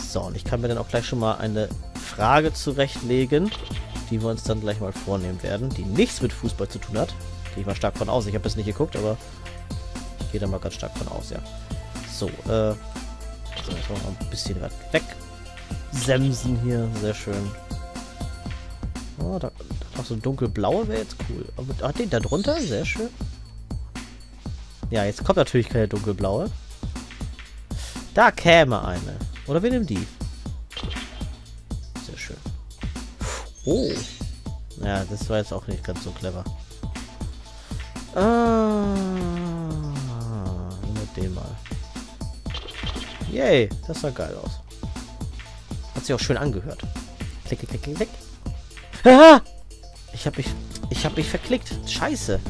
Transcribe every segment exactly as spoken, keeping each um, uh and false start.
So, und ich kann mir dann auch gleich schon mal eine Frage zurechtlegen, die wir uns dann gleich mal vornehmen werden, die nichts mit Fußball zu tun hat. Gehe ich mal stark von aus. Ich habe es nicht geguckt, aber ich gehe da mal ganz stark von aus, ja. So, äh... So, jetzt wollen wir mal ein bisschen was weg. Semsen hier, sehr schön. Oh, da, da noch so ein dunkelblaue wäre jetzt cool. Aber ah, den da drunter, sehr schön. Ja, jetzt kommt natürlich keine dunkelblaue. Da käme eine. Oder wir nehmen die. Sehr schön. Oh. Ja, das war jetzt auch nicht ganz so clever. Ah. Nehmen wir den mal. Yay, das sah geil aus. Hat sich auch schön angehört. Klick, klick, klick, klick. Ah! Ich hab mich... Ich hab mich verklickt. Scheiße.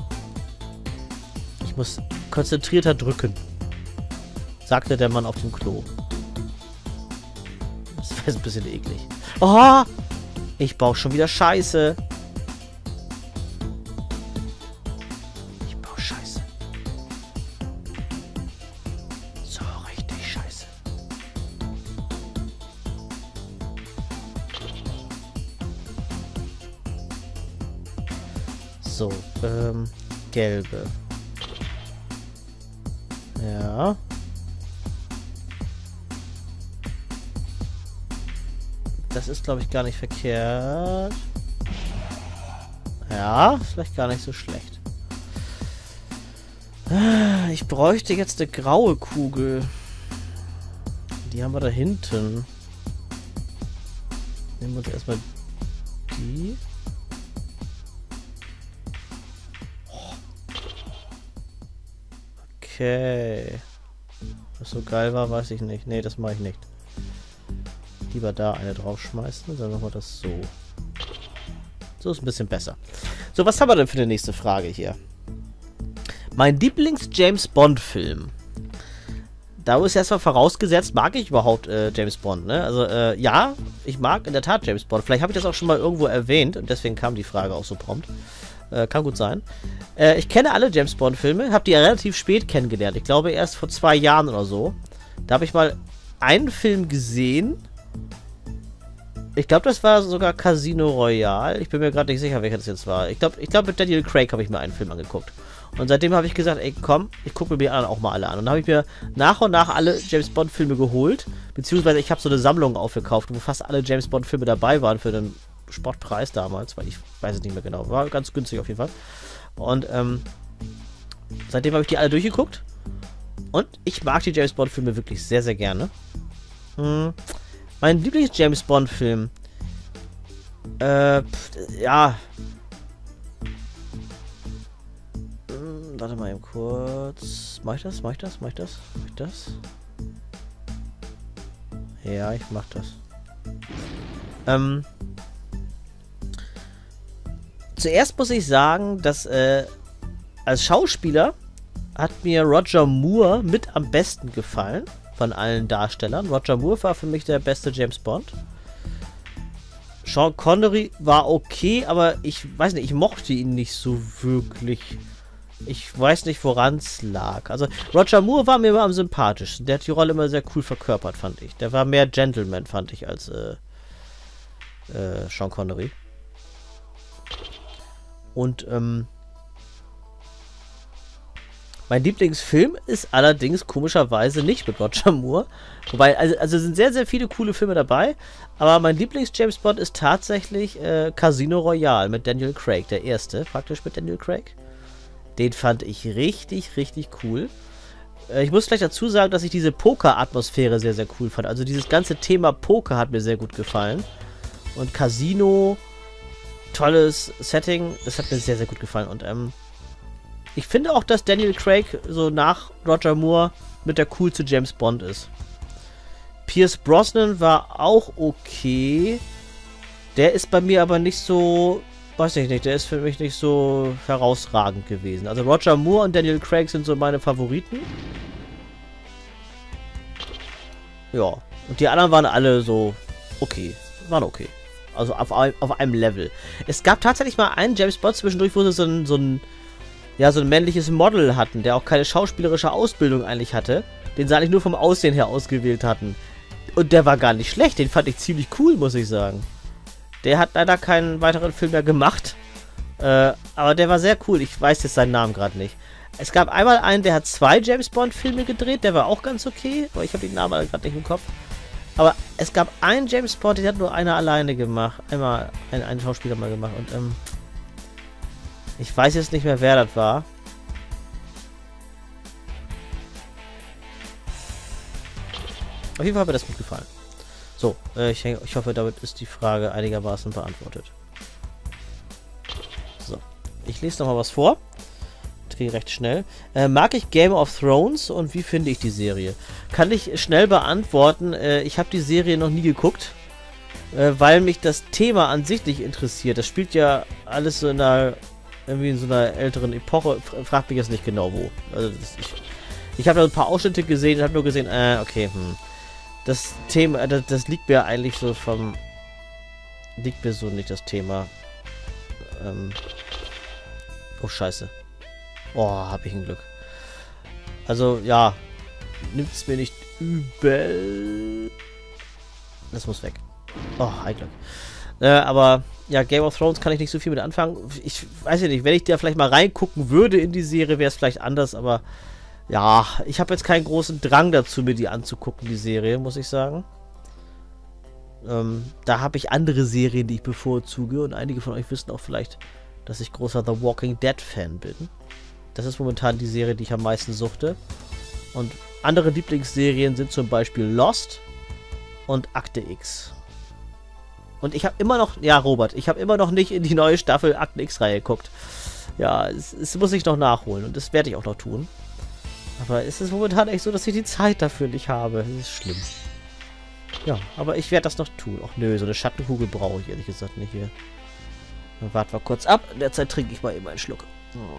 Ich muss konzentrierter drücken. Sagte der Mann auf dem Klo. Das wäre jetzt ein bisschen eklig. Oh! Ich baue schon wieder Scheiße. Ich baue Scheiße. So, richtig Scheiße. So, ähm, gelbe. Ja. Das ist, glaube ich, gar nicht verkehrt. Ja, vielleicht gar nicht so schlecht. Ich bräuchte jetzt eine graue Kugel. Die haben wir da hinten. Nehmen wir uns erstmal die. Okay. Was so geil war, weiß ich nicht. Nee, das mache ich nicht. Lieber da eine draufschmeißen, dann machen wir das so. So ist ein bisschen besser. So, was haben wir denn für die nächste Frage hier? Mein Lieblings-James-Bond-Film. Da ist erstmal vorausgesetzt, mag ich überhaupt äh, James Bond, ne? Also, äh, ja, ich mag in der Tat James Bond. Vielleicht habe ich das auch schon mal irgendwo erwähnt und deswegen kam die Frage auch so prompt. Äh, kann gut sein. Äh, ich kenne alle James Bond-Filme, habe die ja relativ spät kennengelernt. Ich glaube erst vor zwei Jahren oder so. Da habe ich mal einen Film gesehen. Ich glaube, das war sogar Casino Royale. Ich bin mir gerade nicht sicher, welcher das jetzt war. Ich glaube, ich glaub, mit Daniel Craig habe ich mir einen Film angeguckt. Und seitdem habe ich gesagt, ey, komm, ich gucke mir die anderen auch mal alle an. Und dann habe ich mir nach und nach alle James Bond-Filme geholt. Beziehungsweise ich habe so eine Sammlung aufgekauft, wo fast alle James Bond-Filme dabei waren für den Sportpreis damals, weil ich weiß es nicht mehr genau. War ganz günstig auf jeden Fall. Und ähm, seitdem habe ich die alle durchgeguckt. Und ich mag die James Bond-Filme wirklich sehr, sehr gerne. Hm. Mein Lieblings-James Bond-Film. Äh, pf, ja. Hm, warte mal eben kurz. Mach ich das? Mach ich das? Mach ich das? Mach ich das? Ja, ich mach das. Ähm. Zuerst muss ich sagen, dass äh, als Schauspieler hat mir Roger Moore mit am besten gefallen. Von allen Darstellern. Roger Moore war für mich der beste James Bond. Sean Connery war okay, aber ich weiß nicht, ich mochte ihn nicht so wirklich. Ich weiß nicht, woran es lag. Also Roger Moore war mir immer am sympathischsten. Der hat die Rolle immer sehr cool verkörpert, fand ich. Der war mehr Gentleman, fand ich, als äh, äh, Sean Connery. Und ähm, mein Lieblingsfilm ist allerdings komischerweise nicht mit Roger Moore. Wobei, also, also sind sehr, sehr viele coole Filme dabei. Aber mein Lieblings-James Bond ist tatsächlich äh, Casino Royale mit Daniel Craig. Der erste, praktisch mit Daniel Craig. Den fand ich richtig, richtig cool. Äh, ich muss vielleicht dazu sagen, dass ich diese Poker-Atmosphäre sehr, sehr cool fand. Also dieses ganze Thema Poker hat mir sehr gut gefallen. Und Casino, tolles Setting, das hat mir sehr, sehr gut gefallen. Und ähm, ich finde auch, dass Daniel Craig so nach Roger Moore mit der coolste James Bond ist. Pierce Brosnan war auch okay. Der ist bei mir aber nicht so, weiß ich nicht, der ist für mich nicht so herausragend gewesen. Also Roger Moore und Daniel Craig sind so meine Favoriten. Ja, und die anderen waren alle so okay, waren okay. Also auf, auf einem Level. Es gab tatsächlich mal einen James Bond zwischendurch, wo sie so ein, so ein ja, so ein männliches Model hatten, der auch keine schauspielerische Ausbildung eigentlich hatte, den sie eigentlich nur vom Aussehen her ausgewählt hatten. Und der war gar nicht schlecht. Den fand ich ziemlich cool, muss ich sagen. Der hat leider keinen weiteren Film mehr gemacht. Äh, aber der war sehr cool. Ich weiß jetzt seinen Namen gerade nicht. Es gab einmal einen, der hat zwei James Bond-Filme gedreht. Der war auch ganz okay. Aber ich habe den Namen gerade nicht im Kopf. Aber es gab einen James Bond, den hat nur einer alleine gemacht. Einmal ein, ein Schauspieler mal gemacht. Und ähm, ich weiß jetzt nicht mehr, wer das war. Auf jeden Fall hat mir das gut gefallen. So, äh, ich, ich hoffe, damit ist die Frage einigermaßen beantwortet. So, ich lese noch mal was vor. Das geht recht schnell. Äh, mag ich Game of Thrones und wie finde ich die Serie? Kann ich schnell beantworten. Äh, ich habe die Serie noch nie geguckt, äh, weil mich das Thema an sich nicht interessiert. Das spielt ja alles so in einer, irgendwie in so einer älteren Epoche. Fragt mich jetzt nicht genau wo. Also das, ich ich habe da ein paar Ausschnitte gesehen und habe nur gesehen, äh, okay, hm. Das Thema, das, das liegt mir eigentlich so vom... Liegt mir so nicht, das Thema. Ähm. Oh, scheiße. Oh, hab ich ein Glück. Also, ja. Nimmt's mir nicht übel. Das muss weg. Oh, ein Glück. Äh, aber, ja, Game of Thrones kann ich nicht so viel mit anfangen. Ich weiß ja nicht, wenn ich da vielleicht mal reingucken würde in die Serie, wäre es vielleicht anders, aber... Ja, ich habe jetzt keinen großen Drang dazu, mir die anzugucken, die Serie, muss ich sagen. Ähm, da habe ich andere Serien, die ich bevorzuge. Und einige von euch wissen auch vielleicht, dass ich großer The Walking Dead Fan bin. Das ist momentan die Serie, die ich am meisten suchte. Und andere Lieblingsserien sind zum Beispiel Lost und Akte X. Und ich habe immer noch, ja Robert, ich habe immer noch nicht in die neue Staffel Akte X-Reihe geguckt. Ja, es, es muss ich noch nachholen und das werde ich auch noch tun. Aber es ist momentan echt so, dass ich die Zeit dafür nicht habe. Das ist schlimm. Ja, aber ich werde das noch tun. Ach nö, so eine Schattenkugel brauche ich ehrlich gesagt nicht hier. Dann warten wir kurz ab. In der Zeit trinke ich mal eben einen Schluck. Oh.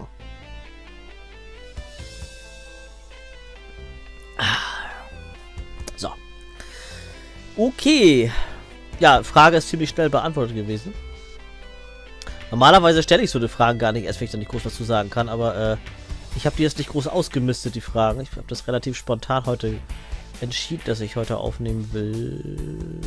So. Okay. Ja, Frage ist ziemlich schnell beantwortet gewesen. Normalerweise stelle ich so eine Frage gar nicht, erst wenn ich da nicht groß was zu sagen kann, aber äh, ich habe die jetzt nicht groß ausgemistet, die Fragen. Ich habe das relativ spontan heute entschieden, dass ich heute aufnehmen will.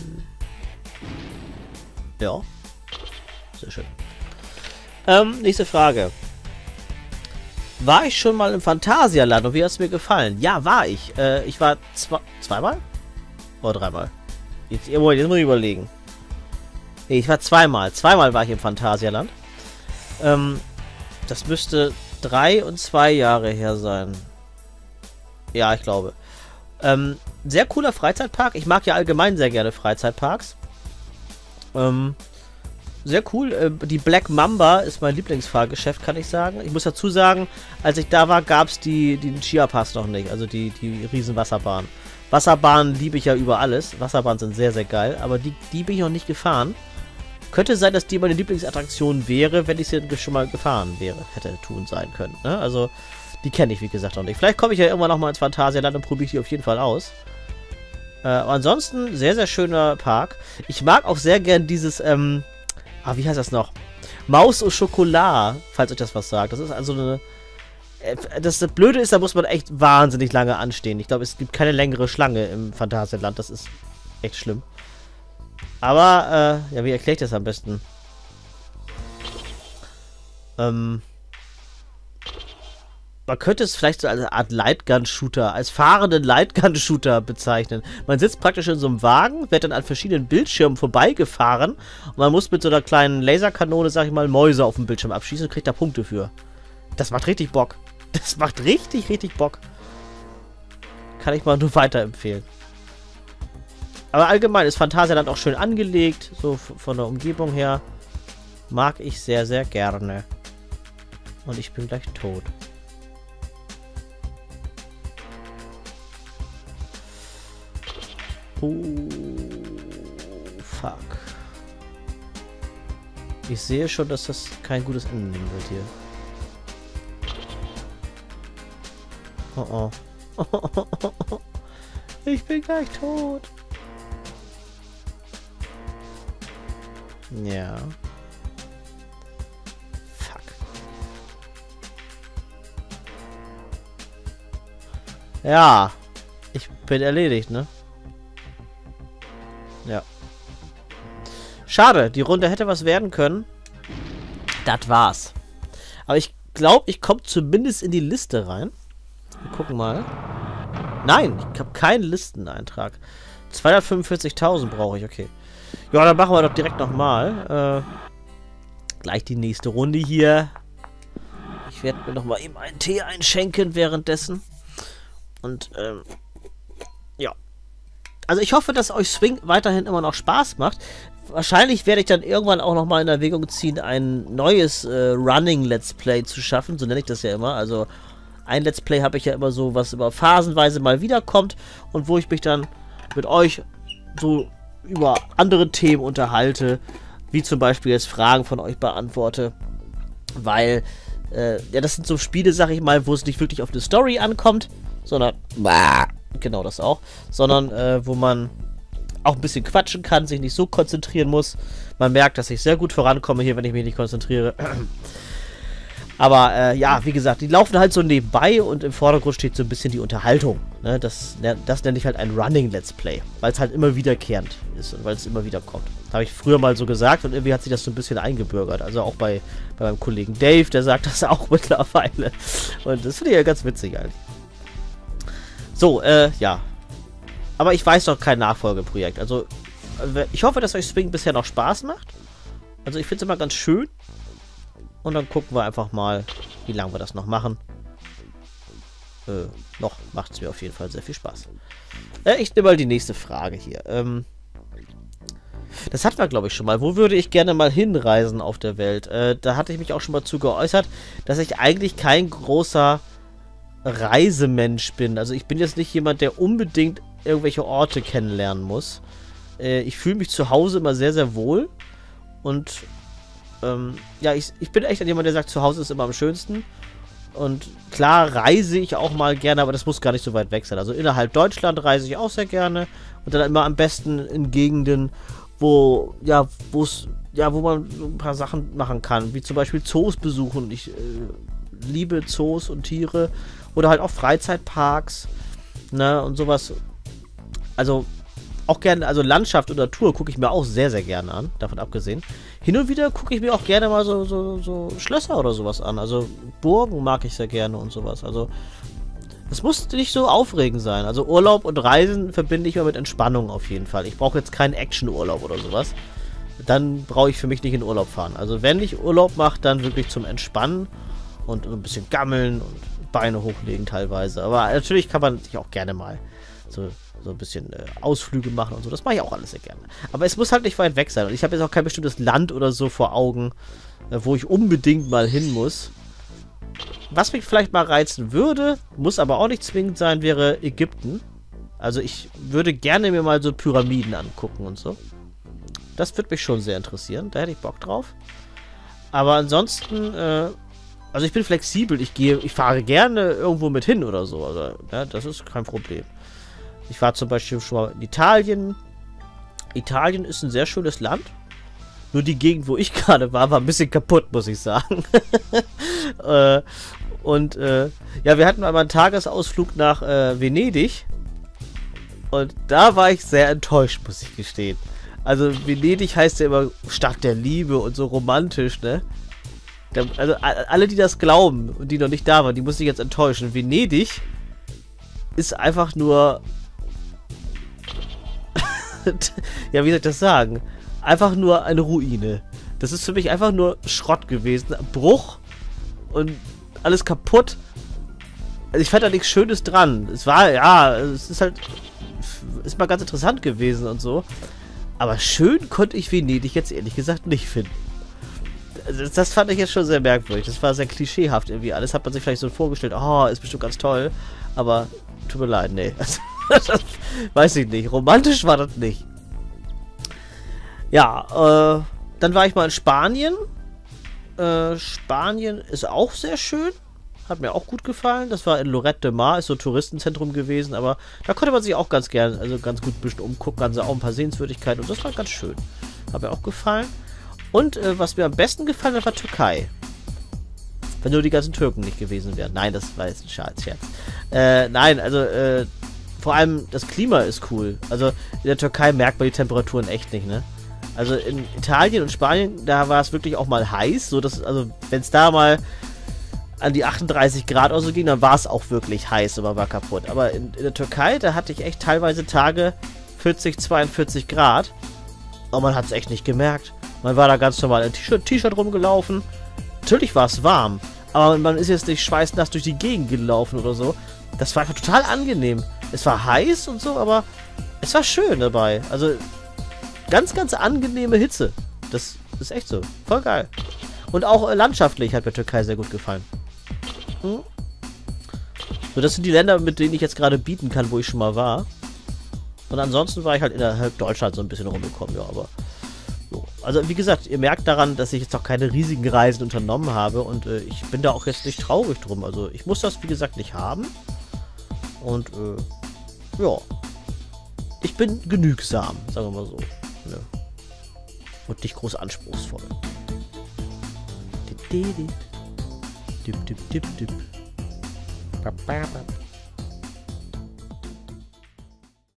Ja. Sehr schön. Ähm, nächste Frage. War ich schon mal im Phantasialand und wie hat es mir gefallen? Ja, war ich. Äh, ich war zwei, zweimal? Oder dreimal? Jetzt, jetzt muss ich überlegen. Nee, ich war zweimal. Zweimal war ich im Phantasialand. Ähm, das müsste drei und zwei Jahre her sein. Ja, ich glaube. Ähm, sehr cooler Freizeitpark. Ich mag ja allgemein sehr gerne Freizeitparks. Ähm, sehr cool. Äh, die Black Mamba ist mein Lieblingsfahrgeschäft, kann ich sagen. Ich muss dazu sagen, als ich da war, gab es die, den Chia-Pass noch nicht. Also die, die riesen Wasserbahn. Wasserbahnen liebe ich ja über alles. Wasserbahnen sind sehr, sehr geil. Aber die, die bin ich noch nicht gefahren. Könnte sein, dass die meine Lieblingsattraktion wäre, wenn ich sie schon mal gefahren wäre. Hätte tun sein können. Ne? Also, die kenne ich, wie gesagt, noch nicht. Vielleicht komme ich ja irgendwann noch mal ins Phantasialand und probiere ich die auf jeden Fall aus. Äh, aber ansonsten, sehr, sehr schöner Park. Ich mag auch sehr gern dieses, ähm, ah, wie heißt das noch? Maus au Chocolat, falls euch das was sagt. Das ist also eine, äh, das, das Blöde ist, da muss man echt wahnsinnig lange anstehen. Ich glaube, es gibt keine längere Schlange im Phantasialand. Das ist echt schlimm. Aber, äh, ja, wie erkläre ich das am besten? Ähm, man könnte es vielleicht so als eine Art Lightgun-Shooter, als fahrenden Lightgun-Shooter bezeichnen. Man sitzt praktisch in so einem Wagen, wird dann an verschiedenen Bildschirmen vorbeigefahren und man muss mit so einer kleinen Laserkanone, sag ich mal, Mäuse auf dem Bildschirm abschießen und kriegt da Punkte für. Das macht richtig Bock. Das macht richtig, richtig Bock. Kann ich mal nur weiterempfehlen. Aber allgemein ist Phantasialand auch schön angelegt, so von der Umgebung her. Mag ich sehr, sehr gerne. Und ich bin gleich tot. Oh, fuck. Ich sehe schon, dass das kein gutes Ende nehmen wird hier. Oh oh. Ich bin gleich tot. Ja. Fuck. Ja. Ich bin erledigt, ne? Ja. Schade, die Runde hätte was werden können. Das war's. Aber ich glaube, ich komme zumindest in die Liste rein. Wir gucken mal. Nein, ich habe keinen Listeneintrag. zweihundertfünfundvierzigtausend brauche ich, okay. Ja, dann machen wir doch direkt nochmal. Äh, gleich die nächste Runde hier. Ich werde mir nochmal eben einen Tee einschenken währenddessen. Und, ähm, ja. Also ich hoffe, dass euch Swing weiterhin immer noch Spaß macht. Wahrscheinlich werde ich dann irgendwann auch nochmal in Erwägung ziehen, ein neues äh, Running Let's Play zu schaffen. So nenne ich das ja immer. Also ein Let's Play habe ich ja immer so, was über phasenweise mal wiederkommt. Und wo ich mich dann mit euch so über andere Themen unterhalte. Wie zum Beispiel jetzt Fragen von euch beantworte. Weil, äh, ja, das sind so Spiele, sag ich mal, wo es nicht wirklich auf eine Story ankommt. Sondern, bah, genau das auch. Sondern, äh, wo man auch ein bisschen quatschen kann, sich nicht so konzentrieren muss. Man merkt, dass ich sehr gut vorankomme hier, wenn ich mich nicht konzentriere. Aber äh, ja, wie gesagt, die laufen halt so nebenbei und im Vordergrund steht so ein bisschen die Unterhaltung. Ne? Das, das nenne ich halt ein Running Let's Play, weil es halt immer wiederkehrend ist und weil es immer wieder kommt. Habe ich früher mal so gesagt und irgendwie hat sich das so ein bisschen eingebürgert. Also auch bei, bei meinem Kollegen Dave, der sagt das auch mittlerweile. Und das finde ich ja ganz witzig eigentlich. So, äh, ja. Aber ich weiß noch kein Nachfolgeprojekt. Also, ich hoffe, dass euch Swing bisher noch Spaß macht. Also, ich finde es immer ganz schön. Und dann gucken wir einfach mal, wie lange wir das noch machen. Äh, noch macht es mir auf jeden Fall sehr viel Spaß. Äh, ich nehme mal die nächste Frage hier. Ähm, das hatten wir, glaube ich, schon mal. Wo würde ich gerne mal hinreisen auf der Welt? Äh, da hatte ich mich auch schon mal zu geäußert, dass ich eigentlich kein großer Reisemensch bin. Also, ich bin jetzt nicht jemand, der unbedingt irgendwelche Orte kennenlernen muss. Äh, ich fühle mich zu Hause immer sehr, sehr wohl. Und ähm, ja, ich, ich bin echt jemand, der sagt, zu Hause ist immer am schönsten. Und klar reise ich auch mal gerne, aber das muss gar nicht so weit weg sein. Also innerhalb Deutschland reise ich auch sehr gerne. Und dann immer am besten in Gegenden, wo, ja, wo es, ja, wo man ein paar Sachen machen kann. Wie zum Beispiel Zoos besuchen. Ich äh, liebe Zoos und Tiere. Oder halt auch Freizeitparks. Ne, und sowas. Also, auch gerne, also Landschaft und Natur gucke ich mir auch sehr, sehr gerne an, davon abgesehen. Hin und wieder gucke ich mir auch gerne mal so, so, so Schlösser oder sowas an. Also, Burgen mag ich sehr gerne und sowas. Also, es muss nicht so aufregend sein. Also, Urlaub und Reisen verbinde ich immer mit Entspannung auf jeden Fall. Ich brauche jetzt keinen Action-Urlaub oder sowas. Dann brauche ich für mich nicht in Urlaub fahren. Also, wenn ich Urlaub mache, dann wirklich zum Entspannen und ein bisschen gammeln und Beine hochlegen teilweise. Aber natürlich kann man sich auch gerne mal so, so ein bisschen äh, Ausflüge machen und so. Das mache ich auch alles sehr gerne. Aber es muss halt nicht weit weg sein. Und ich habe jetzt auch kein bestimmtes Land oder so vor Augen, äh, wo ich unbedingt mal hin muss. Was mich vielleicht mal reizen würde, muss aber auch nicht zwingend sein, wäre Ägypten. Also ich würde gerne mir mal so Pyramiden angucken und so. Das würde mich schon sehr interessieren. Da hätte ich Bock drauf. Aber ansonsten, äh, also ich bin flexibel. Ich gehe, ich fahre gerne irgendwo mit hin oder so. Also, ja, das ist kein Problem. Ich war zum Beispiel schon mal in Italien. Italien ist ein sehr schönes Land. Nur die Gegend, wo ich gerade war, war ein bisschen kaputt, muss ich sagen. äh, und äh, ja, wir hatten einmal einen Tagesausflug nach äh, Venedig. Und da war ich sehr enttäuscht, muss ich gestehen. Also Venedig heißt ja immer Stadt der Liebe und so romantisch, ne? Da, also alle, die das glauben und die noch nicht da waren, die muss ich jetzt enttäuschen. Venedig ist einfach nur... ja, wie soll ich das sagen? Einfach nur eine Ruine. Das ist für mich einfach nur Schrott gewesen. Bruch und alles kaputt. Also ich fand da nichts Schönes dran. Es war, ja, es ist halt... ist mal ganz interessant gewesen und so. Aber schön konnte ich Venedig jetzt ehrlich gesagt nicht finden. Also das fand ich jetzt schon sehr merkwürdig. Das war sehr klischeehaft irgendwie. Alles hat man sich vielleicht so vorgestellt. Oh, ist bestimmt ganz toll. Aber tut mir leid, nee. Also, das weiß ich nicht. Romantisch war das nicht. Ja, äh, dann war ich mal in Spanien. Äh, Spanien ist auch sehr schön. Hat mir auch gut gefallen. Das war in Lloret de Mar, ist so ein Touristenzentrum gewesen, aber da konnte man sich auch ganz gern, also ganz gut ein bisschen umgucken, also auch ein paar Sehenswürdigkeiten und das war ganz schön. Hat mir auch gefallen. Und äh, was mir am besten gefallen hat, war Türkei. Wenn nur die ganzen Türken nicht gewesen wären. Nein, das war jetzt ein Scherz. Äh, nein, also äh, vor allem das Klima ist cool. Also in der Türkei merkt man die Temperaturen echt nicht, ne? Also in Italien und Spanien, da war es wirklich auch mal heiß, so dass, also wenn es da mal an die achtunddreißig Grad oder so ging, dann war es auch wirklich heiß und man war kaputt. Aber in, in der Türkei, da hatte ich echt teilweise Tage vierzig, zweiundvierzig Grad. Und man hat es echt nicht gemerkt. Man war da ganz normal in T-Shirt, T-Shirt rumgelaufen. Natürlich war es warm, aber man ist jetzt nicht schweißnass durch die Gegend gelaufen oder so. Das war einfach total angenehm. Es war heiß und so, aber es war schön dabei. Also ganz, ganz angenehme Hitze. Das ist echt so. Voll geil. Und auch äh, landschaftlich hat mir Türkei sehr gut gefallen. Hm? So, das sind die Länder, mit denen ich jetzt gerade bieten kann, wo ich schon mal war. Und ansonsten war ich halt innerhalb Deutschland so ein bisschen rumgekommen, ja, aber so. Also wie gesagt, ihr merkt daran, dass ich jetzt noch keine riesigen Reisen unternommen habe und äh, ich bin da auch jetzt nicht traurig drum. Also ich muss das, wie gesagt, nicht haben. Und äh, ja, ich bin genügsam, sagen wir mal so. Ja. Und nicht groß anspruchsvoll. Dip, dip, dip, dip.